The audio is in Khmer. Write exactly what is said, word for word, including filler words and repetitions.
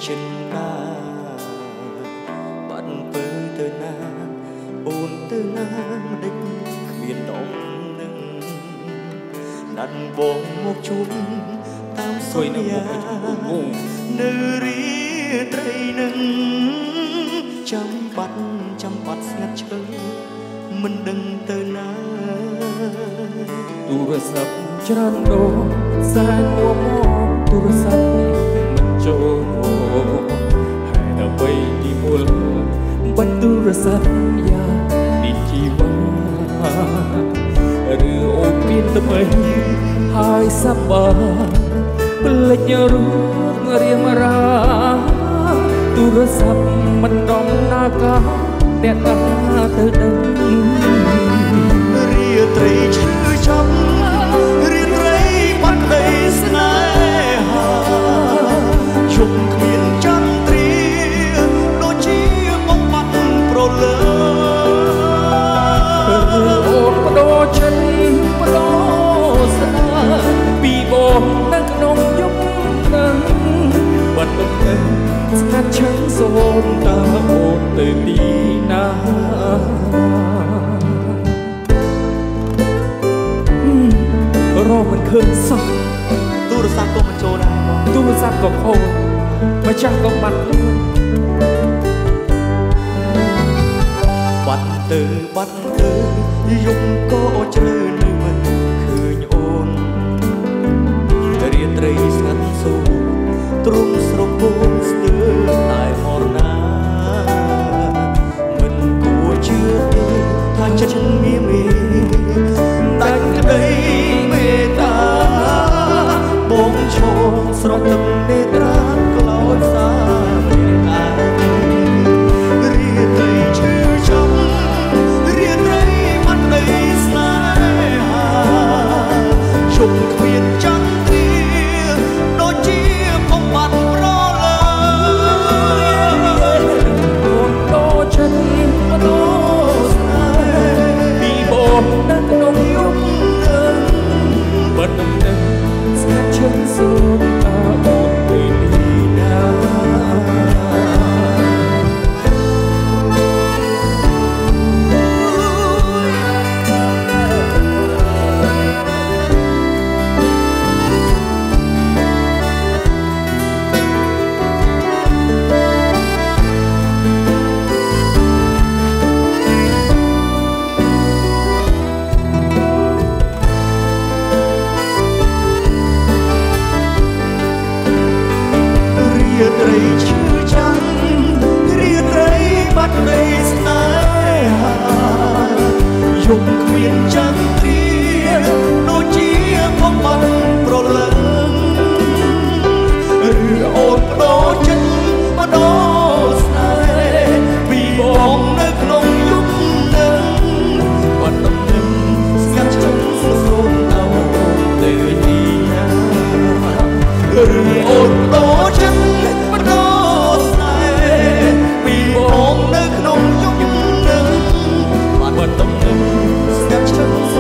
ចិនតាបាត់ពើទៅណាអូនទៅណាមិនដេចគ្មានដំនឹងណាត់បងមកជួបតាមសន្យានៅរីត្រីនឹងចាំបាត់ចាំបាត់ស្ងាត់ឈឹងមិនដឹងទៅណាទូរស័ព្ទច្រើនដងសែនមកមកទូរស័ព្ទនេះមិនចូលហើយដល់បីទីមុលបាត់ទូរស័ព្ទយ៉ានេះជីវ៉ាឬអូនមានតែបីហើយសប្បាយផ្លេចរូបរៀមរាទូរស័ព្ទមិនដំណាកាអ្នកតាទៅដឹងរាត្រីឈឺចាប់រាត្រីបាត់ក្តីស្នេហាជុំគ្មានចន្ទ្រាដូចជាបំបត្តិប្រលើអូនបដូរចិត្តបដូរស្នេហ៍ពីបងនៅក្នុងយប់នឹងបាត់បំពេញស្ងាត់ឈឹងសូមតើអូនទៅទីណារកមិនឃើញសោះទូរស័ព្ទក៏មិនចូលដែរទូរស័ព្ទក៏ខូចម្ចាស់ក៏បាត់ខ្លួនបាត់ទៅបាត់ទៅយប់ក៏ជ្រៅនៅមិនឃើញអូនរាត្រីស្ងាត់សូរទ្រង់ស្រពោនស្ទើរតែហរណាមិនគួរជឿទេថាចិត្តមានមេដាច់ក្តីមេត្តាបងឈរស្រស់ទឹកនេត្រាក្លោចសាម្នាក់ឯងរាត្រីឈឺចាប់រាត្រីបាត់ដីស្នេហាជុំគ្មានចន្ទ្រាដូចជាបំបត្តិប្រលើអូនដូរចិត្តបដូរស្នេហ៍ពីបងនៅក្នុងយប់នឹងបាត់នឹងស្ងាត់ឈឹងសូមតើអូនទៅទីណារាត្រីឈឺចាំរាត្រីបាត់ដីស្នេហាយប់គ្មានចន្ទ្រាដូចជាបំបត្តិប្រលឹងឬអូនបដូរចិត្តបដូរស្នេហ៍ពីបងនៅក្នុងយប់នឹងបាត់ដំណឹងស្ងាត់ឈឹងសូមទៅទៅទីណាឬអូនបដូរចិត្តបងនៅក្នុងយប់នឹងបាត់ដំណឹងស្ងាត់ឈឹង